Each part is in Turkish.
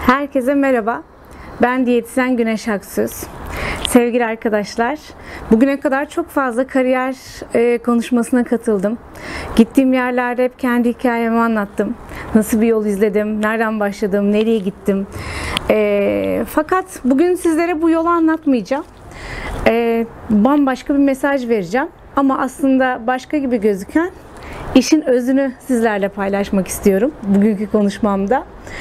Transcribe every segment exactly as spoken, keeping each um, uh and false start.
Herkese merhaba. Ben diyetisyen Güneş Aksüz. Sevgili arkadaşlar, bugüne kadar çok fazla kariyer e, konuşmasına katıldım. Gittiğim yerlerde hep kendi hikayemi anlattım. Nasıl bir yol izledim, nereden başladım, nereye gittim. E, fakat bugün sizlere bu yolu anlatmayacağım. E, bambaşka bir mesaj vereceğim. Ama aslında başka gibi gözüken işin özünü sizlerle paylaşmak istiyorum bugünkü konuşmamda.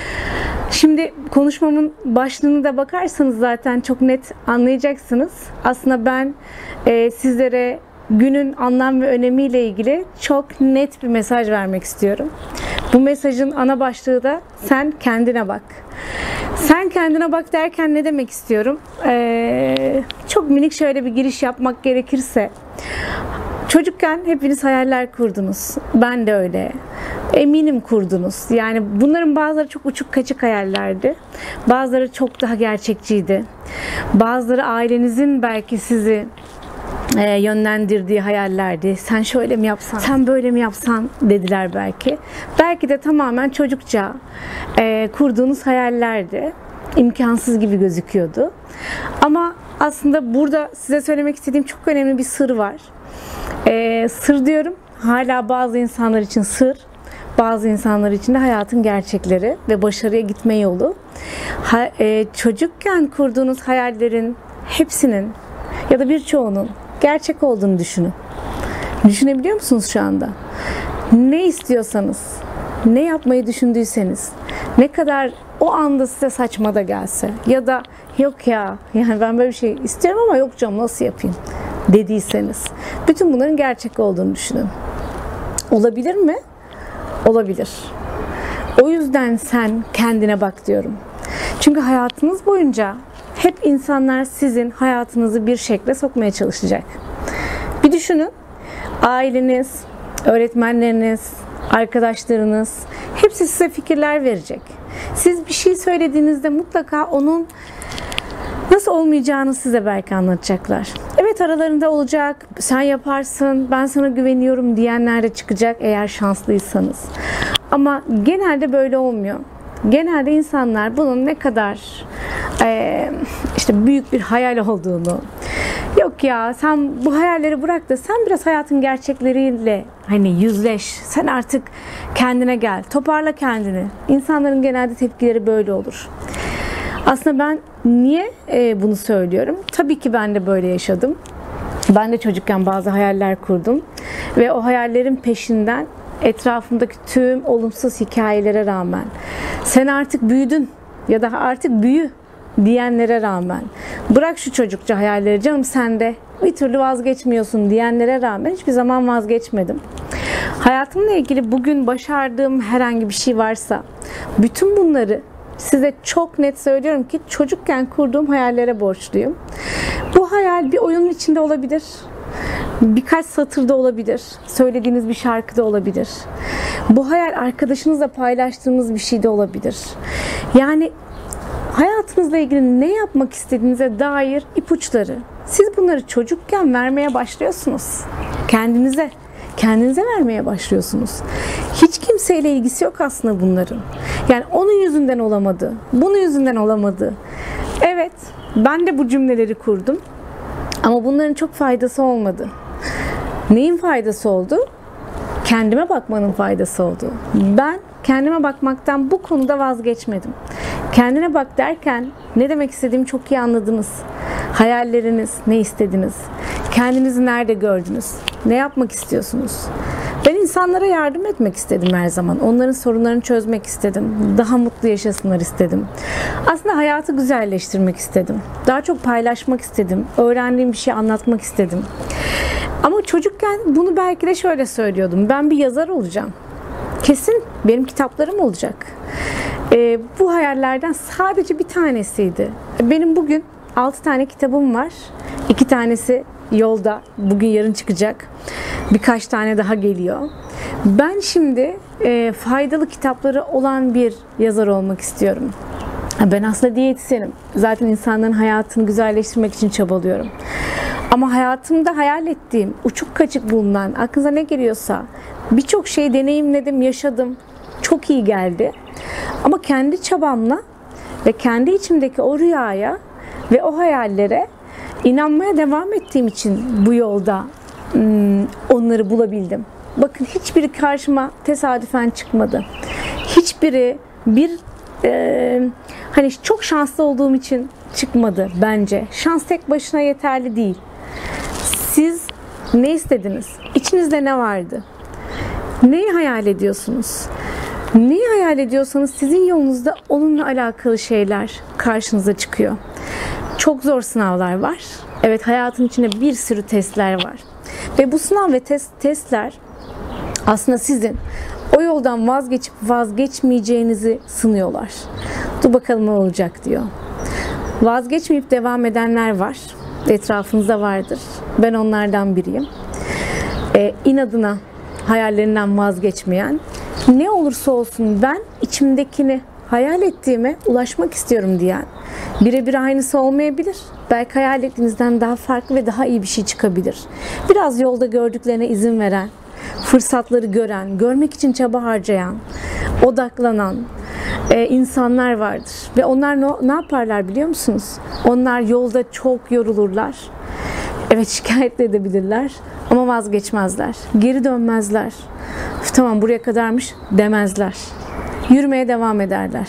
Şimdi konuşmamın başlığına da bakarsanız zaten çok net anlayacaksınız. Aslında ben e, sizlere günün anlam ve önemiyle ilgili çok net bir mesaj vermek istiyorum. Bu mesajın ana başlığı da sen kendine bak. Sen kendine bak derken ne demek istiyorum? Ee, çok minik şöyle bir giriş yapmak gerekirse, çocukken hepiniz hayaller kurdunuz. Ben de öyle. Eminim kurdunuz. Yani bunların bazıları çok uçuk kaçık hayallerdi. Bazıları çok daha gerçekçiydi. Bazıları ailenizin belki sizi e, yönlendirdiği hayallerdi. Sen şöyle mi yapsan, sen böyle mi yapsan dediler belki. Belki de tamamen çocukça e, kurduğunuz hayallerdi. İmkansız gibi gözüküyordu. Ama aslında burada size söylemek istediğim çok önemli bir sır var. E, sır diyorum. Hala bazı insanlar için sır. Bazı insanlar için de hayatın gerçekleri ve başarıya gitme yolu. Ha, e, çocukken kurduğunuz hayallerin hepsinin ya da birçoğunun gerçek olduğunu düşünün. Düşünebiliyor musunuz şu anda? Ne istiyorsanız, ne yapmayı düşündüyseniz, ne kadar o anda size saçma da gelse ya da yok ya yani ben böyle bir şey istiyorum ama yok canım nasıl yapayım dediyseniz, bütün bunların gerçek olduğunu düşünün. Olabilir mi? Olabilir. O yüzden sen kendine bak diyorum. Çünkü hayatınız boyunca hep insanlar sizin hayatınızı bir şekle sokmaya çalışacak. Bir düşünün. Aileniz, öğretmenleriniz, arkadaşlarınız hepsi size fikirler verecek. Siz bir şey söylediğinizde mutlaka onun nasıl olmayacağını size belki anlatacaklar. Evet, aralarında olacak, sen yaparsın, ben sana güveniyorum diyenler de çıkacak eğer şanslıysanız. Ama genelde böyle olmuyor. Genelde insanlar bunun ne kadar e, işte büyük bir hayal olduğunu, yok ya sen bu hayalleri bırak da sen biraz hayatın gerçekleriyle hani yüzleş, sen artık kendine gel, toparla kendini. İnsanların genelde tepkileri böyle olur. Aslında ben niye e, bunu söylüyorum? Tabii ki ben de böyle yaşadım. Ben de çocukken bazı hayaller kurdum. Ve o hayallerin peşinden etrafımdaki tüm olumsuz hikayelere rağmen, sen artık büyüdün ya da artık büyü diyenlere rağmen, bırak şu çocukça hayalleri canım sen de bir türlü vazgeçmiyorsun diyenlere rağmen hiçbir zaman vazgeçmedim. Hayatımla ilgili bugün başardığım herhangi bir şey varsa, bütün bunları size çok net söylüyorum ki çocukken kurduğum hayallere borçluyum. Bu hayal bir oyunun içinde olabilir. Birkaç satırda olabilir. Söylediğiniz bir şarkıda olabilir. Bu hayal arkadaşınızla paylaştığınız bir şey de olabilir. Yani hayatınızla ilgili ne yapmak istediğinize dair ipuçları. Siz bunları çocukken vermeye başlıyorsunuz. Kendinize. Kendinize vermeye başlıyorsunuz. Hiç kimseyle ilgisi yok aslında bunların. Yani onun yüzünden olamadı, bunun yüzünden olamadı. Evet, ben de bu cümleleri kurdum. Ama bunların çok faydası olmadı. Neyin faydası oldu? Kendime bakmanın faydası oldu. Ben kendime bakmaktan bu konuda vazgeçmedim. Kendine bak derken ne demek istediğimi çok iyi anladınız. Hayalleriniz, ne istediniz? Kendinizi nerede gördünüz? Ne yapmak istiyorsunuz? Ben insanlara yardım etmek istedim her zaman. Onların sorunlarını çözmek istedim. Daha mutlu yaşasınlar istedim. Aslında hayatı güzelleştirmek istedim. Daha çok paylaşmak istedim. Öğrendiğim bir şey anlatmak istedim. Ama çocukken bunu belki de şöyle söylüyordum. Ben bir yazar olacağım. Kesin benim kitaplarım olacak. Ee, bu hayallerden sadece bir tanesiydi. Benim bugün altı tane kitabım var. İki tanesi yolda. Bugün yarın çıkacak. Birkaç tane daha geliyor. Ben şimdi e, faydalı kitapları olan bir yazar olmak istiyorum. Ben aslında diyetisyenim. Zaten insanların hayatını güzelleştirmek için çabalıyorum. Ama hayatımda hayal ettiğim, uçuk kaçık bulunan, aklınıza ne geliyorsa birçok şey deneyimledim, yaşadım. Çok iyi geldi. Ama kendi çabamla ve kendi içimdeki o rüyaya ve o hayallere inanmaya devam ettiğim için bu yolda onları bulabildim. Bakın, hiçbiri karşıma tesadüfen çıkmadı. Hiçbiri bir e, hani çok şanslı olduğum için çıkmadı bence. Şans tek başına yeterli değil. Siz ne istediniz? İçinizde ne vardı? Neyi hayal ediyorsunuz? Neyi hayal ediyorsanız sizin yolunuzda onunla alakalı şeyler karşınıza çıkıyor. Çok zor sınavlar var. Evet, hayatın içinde bir sürü testler var. Ve bu sınav ve test, testler aslında sizin o yoldan vazgeçip vazgeçmeyeceğinizi sınıyorlar. Dur bakalım ne olacak diyor. Vazgeçmeyip devam edenler var. Etrafınızda vardır. Ben onlardan biriyim. Ee, inadına hayallerinden vazgeçmeyen, ne olursa olsun ben içimdekini, hayal ettiğime ulaşmak istiyorum diyen, birebir aynısı olmayabilir. Belki hayal ettiğinizden daha farklı ve daha iyi bir şey çıkabilir. Biraz yolda gördüklerine izin veren, fırsatları gören, görmek için çaba harcayan, odaklanan e, insanlar vardır. Ve onlar ne, ne yaparlar biliyor musunuz? Onlar yolda çok yorulurlar. Evet, şikayet de edebilirler ama vazgeçmezler. Geri dönmezler. Tamam, buraya kadarmış demezler. Yürümeye devam ederler.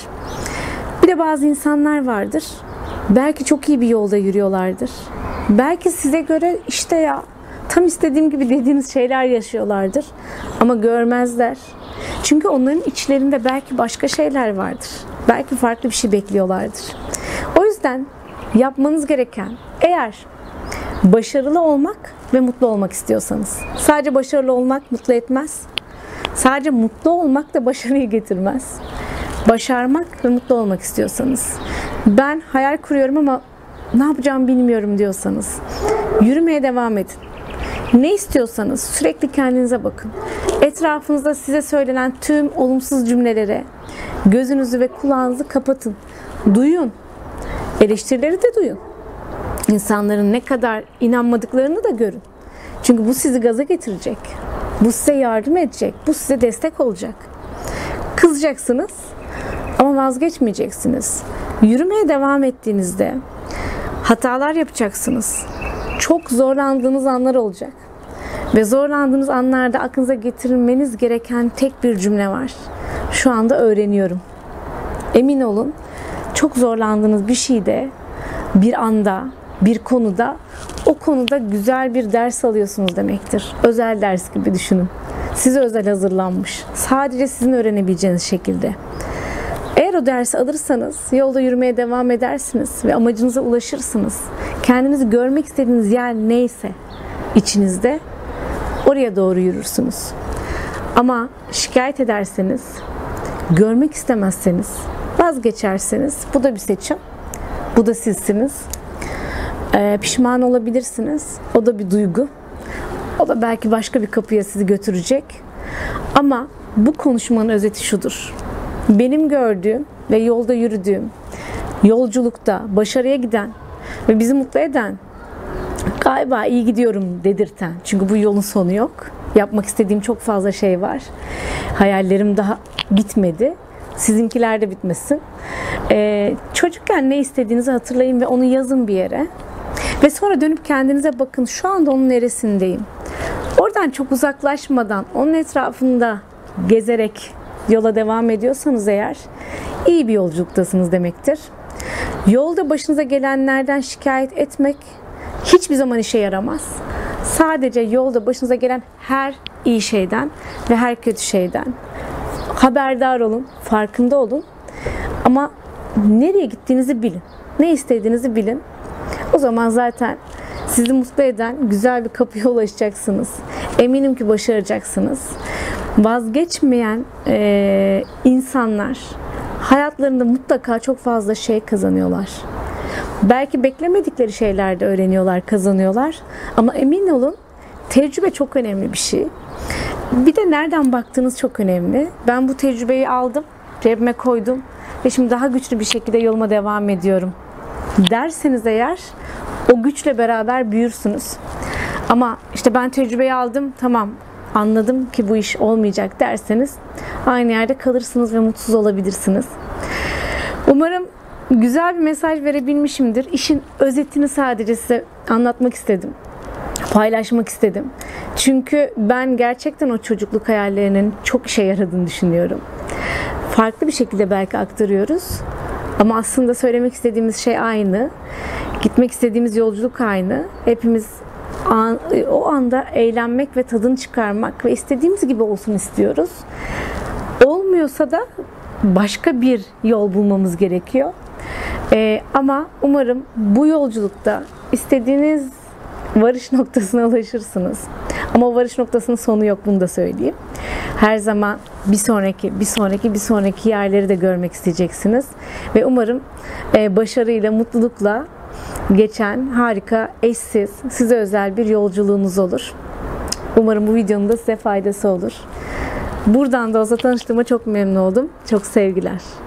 Bir de bazı insanlar vardır. Belki çok iyi bir yolda yürüyorlardır. Belki size göre işte ya tam istediğim gibi dediğiniz şeyler yaşıyorlardır. Ama görmezler. Çünkü onların içlerinde belki başka şeyler vardır. Belki farklı bir şey bekliyorlardır. O yüzden yapmanız gereken, eğer başarılı olmak ve mutlu olmak istiyorsanız, sadece başarılı olmak mutlu etmez. Sadece mutlu olmak da başarıyı getirmez. Başarmak ve mutlu olmak istiyorsanız, ben hayal kuruyorum ama ne yapacağımı bilmiyorum diyorsanız, yürümeye devam edin. Ne istiyorsanız sürekli kendinize bakın. Etrafınızda size söylenen tüm olumsuz cümlelere gözünüzü ve kulağınızı kapatın. Duyun. Eleştirileri de duyun. İnsanların ne kadar inanmadıklarını da görün. Çünkü bu sizi gaza getirecek. Bu size yardım edecek. Bu size destek olacak. Kızacaksınız ama vazgeçmeyeceksiniz. Yürümeye devam ettiğinizde hatalar yapacaksınız. Çok zorlandığınız anlar olacak. Ve zorlandığınız anlarda aklınıza getirmeniz gereken tek bir cümle var. Şu anda öğreniyorum. Emin olun, çok zorlandığınız bir şeyde, bir anda, bir konuda, o konuda güzel bir ders alıyorsunuz demektir. Özel ders gibi düşünün. Size özel hazırlanmış. Sadece sizin öğrenebileceğiniz şekilde. Eğer o dersi alırsanız yolda yürümeye devam edersiniz ve amacınıza ulaşırsınız. Kendinizi görmek istediğiniz yer neyse içinizde, oraya doğru yürürsünüz. Ama şikayet ederseniz, görmek istemezseniz, vazgeçerseniz, bu da bir seçim. Bu da sizsiniz. Ee, pişman olabilirsiniz. O da bir duygu. O da belki başka bir kapıya sizi götürecek. Ama bu konuşmanın özeti şudur. Benim gördüğüm ve yolda yürüdüğüm, yolculukta başarıya giden ve bizi mutlu eden, galiba iyi gidiyorum dedirten, çünkü bu yolun sonu yok. Yapmak istediğim çok fazla şey var. Hayallerim daha bitmedi. Sizinkiler de bitmesin. Ee, çocukken ne istediğinizi hatırlayın ve onu yazın bir yere. Ve sonra dönüp kendinize bakın, şu anda onun neresindeyim? Oradan çok uzaklaşmadan, onun etrafında gezerek yola devam ediyorsanız eğer, iyi bir yolculuktasınız demektir. Yolda başınıza gelenlerden şikayet etmek hiçbir zaman işe yaramaz. Sadece yolda başınıza gelen her iyi şeyden ve her kötü şeyden haberdar olun, farkında olun. Ama nereye gittiğinizi bilin. Ne istediğinizi bilin. O zaman zaten sizi mutlu eden güzel bir kapıya ulaşacaksınız. Eminim ki başaracaksınız. Vazgeçmeyen e, insanlar hayatlarında mutlaka çok fazla şey kazanıyorlar. Belki beklemedikleri şeyler de öğreniyorlar, kazanıyorlar. Ama emin olun, tecrübe çok önemli bir şey. Bir de nereden baktığınız çok önemli. Ben bu tecrübeyi aldım, cebime koydum ve şimdi daha güçlü bir şekilde yoluma devam ediyorum derseniz eğer, o güçle beraber büyürsünüz. Ama işte ben tecrübeyi aldım, tamam, anladım ki bu iş olmayacak derseniz aynı yerde kalırsınız ve mutsuz olabilirsiniz. Umarım güzel bir mesaj verebilmişimdir. İşin özetini sadece size anlatmak istedim. Paylaşmak istedim. Çünkü ben gerçekten o çocukluk hayallerinin çok işe yaradığını düşünüyorum. Farklı bir şekilde belki aktarıyoruz. Ama aslında söylemek istediğimiz şey aynı. Gitmek istediğimiz yolculuk aynı. Hepimiz an, o anda eğlenmek ve tadını çıkarmak ve istediğimiz gibi olsun istiyoruz. Olmuyorsa da başka bir yol bulmamız gerekiyor. Ee, ama umarım bu yolculukta istediğiniz varış noktasına ulaşırsınız. Ama varış noktasının sonu yok, bunu da söyleyeyim. Her zaman bir sonraki, bir sonraki, bir sonraki yerleri de görmek isteyeceksiniz. Ve umarım e, başarıyla, mutlulukla geçen harika, eşsiz, size özel bir yolculuğunuz olur. Umarım bu videonun da size faydası olur. Buradan da olsa tanıştığıma çok memnun oldum. Çok sevgiler.